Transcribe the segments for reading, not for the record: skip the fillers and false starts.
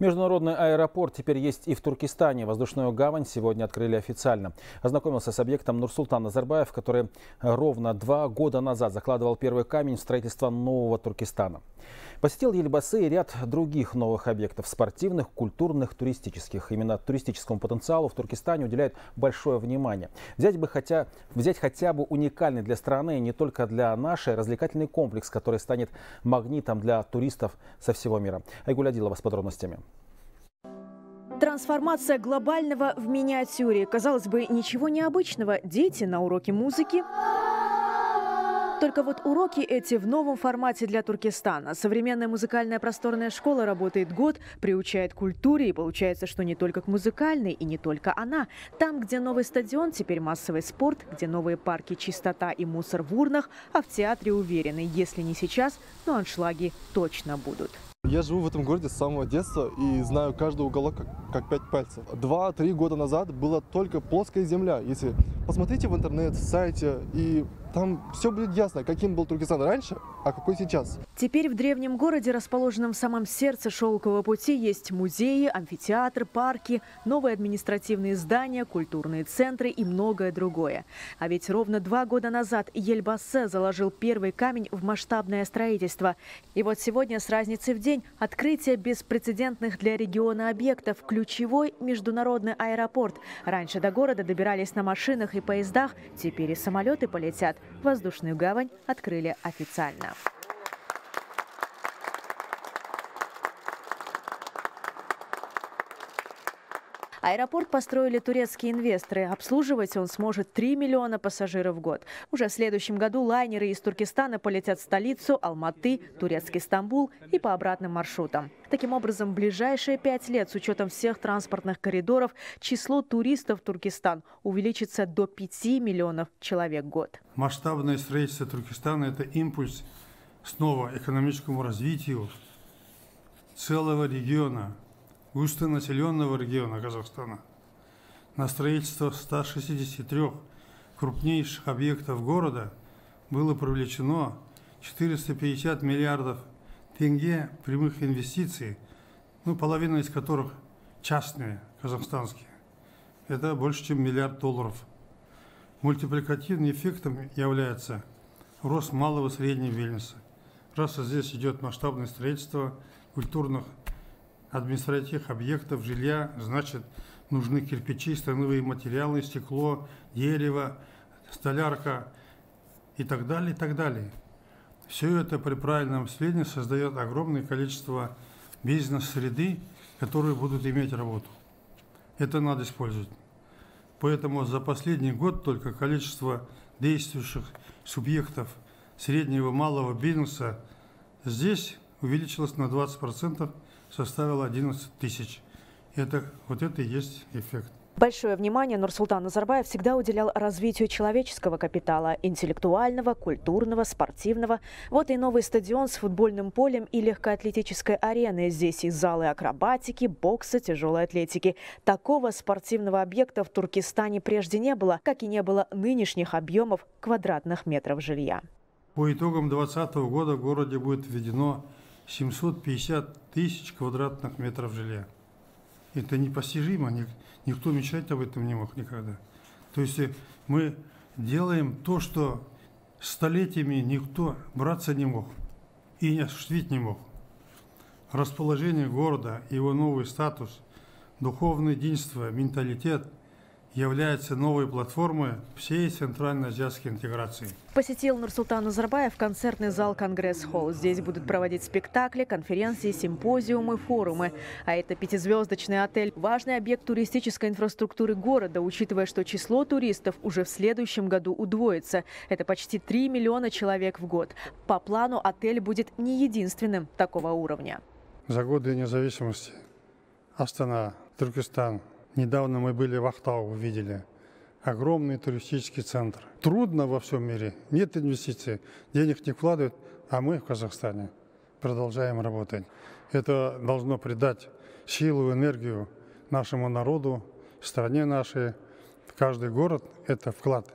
Международный аэропорт теперь есть и в Туркестане. Воздушную гавань сегодня открыли официально. Ознакомился с объектом Нурсултан Назарбаев, который ровно 2 года назад закладывал первый камень в строительство нового Туркестана. Посетил Ельбасы и ряд других новых объектов – спортивных, культурных, туристических. Именно туристическому потенциалу в Туркестане уделяют большое внимание. Взять хотя бы уникальный для страны, не только для нашей, развлекательный комплекс, который станет магнитом для туристов со всего мира. Айгуль Адилова с подробностями. Трансформация глобального в миниатюре. Казалось бы, ничего необычного. Дети на уроке музыки. Только вот уроки эти в новом формате для Туркестана. Современная музыкальная просторная школа работает год, приучает к культуре. И получается, что не только к музыкальной, и не только она. Там, где новый стадион, теперь массовый спорт, где новые парки, чистота и мусор в урнах, а в театре уверены, если не сейчас, то аншлаги точно будут. Я живу в этом городе с самого детства и знаю каждый уголок как 5 пальцев. 2-3 года назад была только плоская земля. Если посмотрите в интернет, в сайте, и там все будет ясно, каким был Туркестан раньше, а какой сейчас. Теперь в древнем городе, расположенном в самом сердце Шелкового пути, есть музеи, амфитеатры, парки, новые административные здания, культурные центры и многое другое. А ведь ровно 2 года назад Ельбасы заложил первый камень в масштабное строительство. И вот сегодня с разницей в день открытие беспрецедентных для региона объектов. Ключевой международный аэропорт. Раньше до города добирались на машинах и поездах, теперь и самолеты полетят. Воздушную гавань открыли официально. Аэропорт построили турецкие инвесторы. Обслуживать он сможет 3 миллиона пассажиров в год. Уже в следующем году лайнеры из Туркестана полетят в столицу Алматы, турецкий Стамбул и по обратным маршрутам. Таким образом, в ближайшие 5 лет с учетом всех транспортных коридоров число туристов в Туркестан увеличится до 5 миллионов человек в год. Масштабное строительство Туркестана – это импульс снова экономическому развитию целого региона, густонаселенного региона Казахстана. На строительство 163 крупнейших объектов города было привлечено 450 миллиардов тенге прямых инвестиций, половина из которых частные, казахстанские. Это больше, чем $1 миллиард. Мультипликативным эффектом является рост малого и среднего бизнеса. Раз здесь идет масштабное строительство культурных административных объектов, жилья, значит, нужны кирпичи, становые материалы, стекло, дерево, столярка и так далее, и так далее. Все это при правильном освещении создает огромное количество бизнес-среды, которые будут иметь работу. Это надо использовать. Поэтому за последний год только количество действующих субъектов среднего и малого бизнеса здесь увеличилось на 20%, составило 11 тысяч. Это и есть эффект. Большое внимание Нурсултан Назарбаев всегда уделял развитию человеческого капитала, интеллектуального, культурного, спортивного. Вот и новый стадион с футбольным полем и легкоатлетической ареной. Здесь и залы акробатики, бокса, тяжелой атлетики. Такого спортивного объекта в Туркестане прежде не было, как и не было нынешних объемов квадратных метров жилья. По итогам 2020 года в городе будет введено 750 тысяч квадратных метров жилья. Это непостижимо, никто мечтать об этом не мог никогда. То есть мы делаем то, что столетиями никто браться не мог и осуществить не мог. Расположение города, его новый статус, духовное единство, менталитет является новой платформой всей центральноазиатской интеграции. Посетил Нурсултан Назарбаев концертный зал «Конгресс-холл». Здесь будут проводить спектакли, конференции, симпозиумы, форумы. А это 5-звездочный отель – важный объект туристической инфраструктуры города, учитывая, что число туристов уже в следующем году удвоится. Это почти 3 миллиона человек в год. По плану отель будет не единственным такого уровня. За годы независимости Астана, Туркестан. Недавно мы были в Ахтау, видели огромный туристический центр. Трудно во всем мире, нет инвестиций, денег не вкладывают, а мы в Казахстане продолжаем работать. Это должно придать силу, энергию нашему народу, стране нашей. Каждый город – это вклад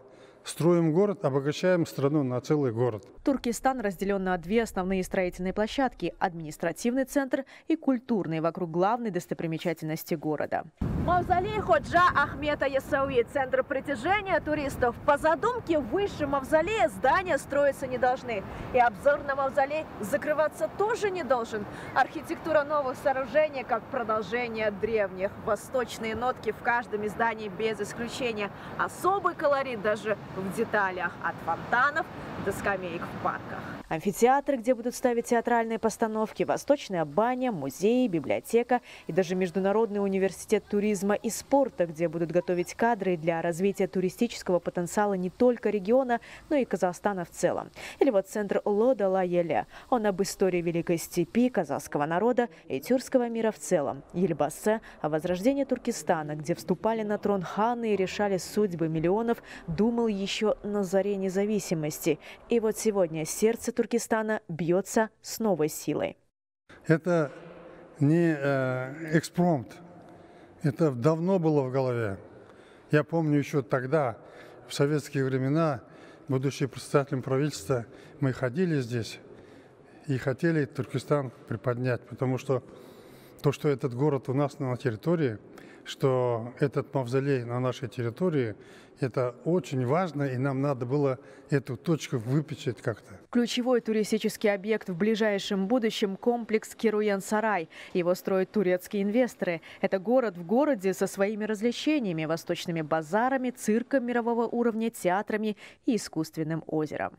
Строим город, обогащаем страну на целый город. Туркестан разделен на две основные строительные площадки – административный центр и культурный вокруг главной достопримечательности города. Мавзолей Ходжа Ахмета Ясауи – центр притяжения туристов. По задумке, выше мавзолея здания строиться не должны. И обзор на мавзолей закрываться тоже не должен. Архитектура новых сооружений как продолжение древних. Восточные нотки в каждом из зданий без исключения. Особый колорит даже в деталях – от фонтанов до скамеек в парках. Амфитеатры, где будут ставить театральные постановки, восточная баня, музеи, библиотека и даже Международный университет туризма и спорта, где будут готовить кадры для развития туристического потенциала не только региона, но и Казахстана в целом. Или вот центр Лода-Ла-Еле. Он об истории Великой Степи, казахского народа и тюркского мира в целом. Елбасы о возрождении Туркестана, где вступали на трон ханы и решали судьбы миллионов, думал еще на заре независимости. И вот сегодня сердце Туркестана бьется с новой силой. Это не экспромт, это давно было в голове. Я помню еще тогда, в советские времена, будучи председателем правительства, мы ходили здесь и хотели Туркестан приподнять, потому что то, что этот город у нас на территории, что этот мавзолей на нашей территории, это очень важно, и нам надо было эту точку выпечать как-то. Ключевой туристический объект в ближайшем будущем – комплекс Керуян-Сарай. Его строят турецкие инвесторы. Это город в городе со своими развлечениями, восточными базарами, цирком мирового уровня, театрами и искусственным озером.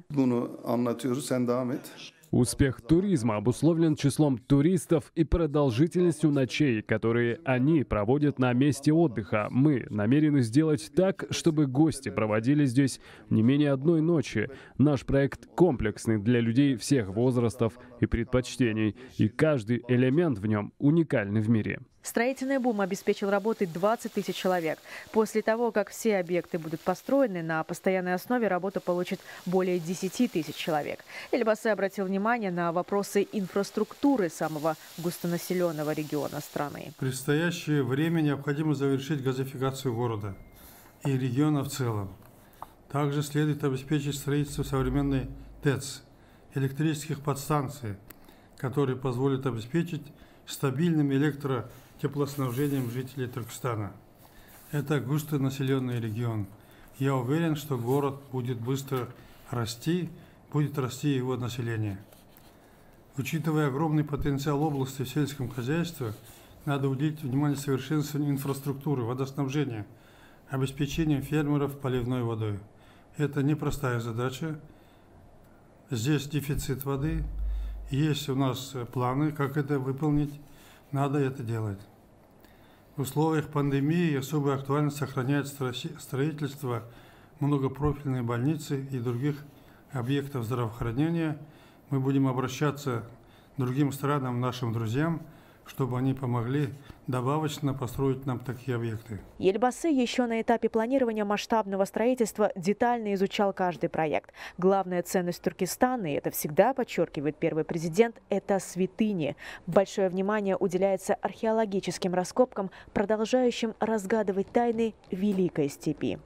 Успех туризма обусловлен числом туристов и продолжительностью ночей, которые они проводят на месте отдыха. Мы намерены сделать так, чтобы гости проводили здесь не менее одной ночи. Наш проект комплексный для людей всех возрастов и предпочтений, и каждый элемент в нем уникальный в мире. Строительный бум обеспечил работой 20 тысяч человек. После того, как все объекты будут построены, на постоянной основе работу получит более 10 тысяч человек. Елбасы обратил внимание на вопросы инфраструктуры самого густонаселенного региона страны. В предстоящее время необходимо завершить газификацию города и региона в целом. Также следует обеспечить строительство современной ТЭЦ, электрических подстанций, которые позволят обеспечить стабильным теплоснабжением жителей Туркестана. Это густонаселенный регион. Я уверен, что город будет быстро расти, будет расти его население. Учитывая огромный потенциал области в сельском хозяйстве, надо уделить внимание совершенствованию инфраструктуры, водоснабжения, обеспечению фермеров поливной водой. Это непростая задача. Здесь дефицит воды. Есть у нас планы, как это выполнить. Надо это делать. В условиях пандемии особую актуальность сохраняет строительство многопрофильной больницы и других объектов здравоохранения. Мы будем обращаться к другим странам, нашим друзьям, чтобы они помогли добавочно построить нам такие объекты. Елбасы еще на этапе планирования масштабного строительства детально изучал каждый проект. Главная ценность Туркестана, и это всегда подчеркивает первый президент, это святыни. Большое внимание уделяется археологическим раскопкам, продолжающим разгадывать тайны Великой Степи.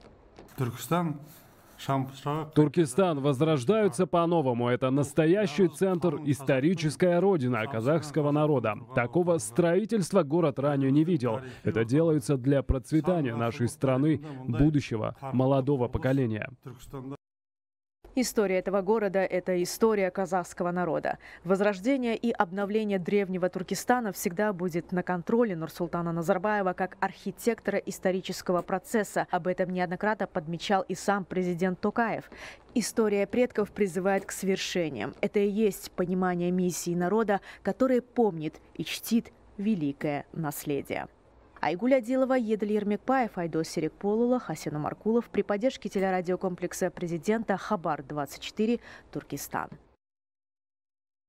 Туркестан возрождаются по-новому. Это настоящий центр, историческая родина казахского народа. Такого строительства город ранее не видел. Это делается для процветания нашей страны, будущего, молодого поколения. История этого города – это история казахского народа. Возрождение и обновление древнего Туркестана всегда будет на контроле Нурсултана Назарбаева как архитектора исторического процесса. Об этом неоднократно подмечал и сам президент Токаев. История предков призывает к свершениям. Это и есть понимание миссии народа, который помнит и чтит великое наследие. Айгуль Адилова, Едаль Ермекбаев, Айдос Серикполула, Хасен Маркулов при поддержке телерадиокомплекса президента Хабар-24, Туркестан.